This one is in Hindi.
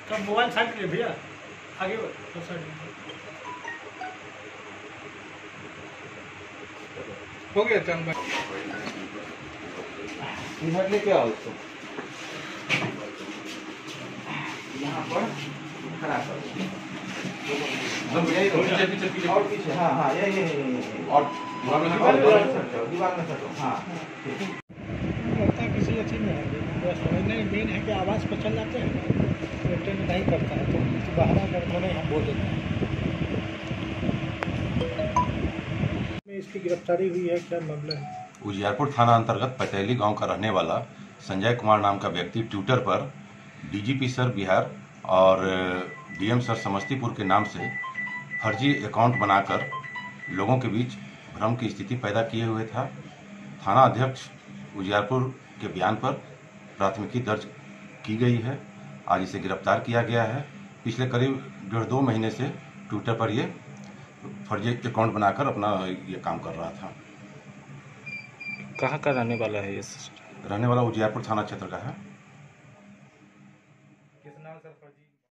तो मोबाइल साइड करिए भैया, आगे तो साइड हो गया चंद भाई, इधर लेके आओ इसको, यहाँ पर खड़ा करो, और पीछे, हाँ हाँ ये और दीवार में सटो, हाँ ठीक। लगता है किसी अच्छी में है, समझने मेन है कि आवाज़ पर चल जाते हैं, ट्रेन नहीं करता है तो बाहर अगर उन्होंने हम बोल देते हैं। इसकी गिरफ्तारी हुई है, क्या मामला है? उजियारपुर थाना अंतर्गत पतैली गांव का रहने वाला संजय कुमार नाम का व्यक्ति ट्विटर पर डीजीपी सर बिहार और डीएम सर समस्तीपुर के नाम से फर्जी अकाउंट बनाकर लोगों के बीच भ्रम की स्थिति पैदा किए हुए था। थाना अध्यक्ष उजियारपुर के बयान पर प्राथमिकी दर्ज की गई है। आज इसे गिरफ्तार किया गया है। पिछले करीब 1.5-2 महीने से ट्विटर पर ये फर्जी अकाउंट बनाकर अपना ये काम कर रहा था। कहाँ का रहने वाला है ये? रहने वाला उजियारपुर थाना क्षेत्र का है। किस नाम से फर्जी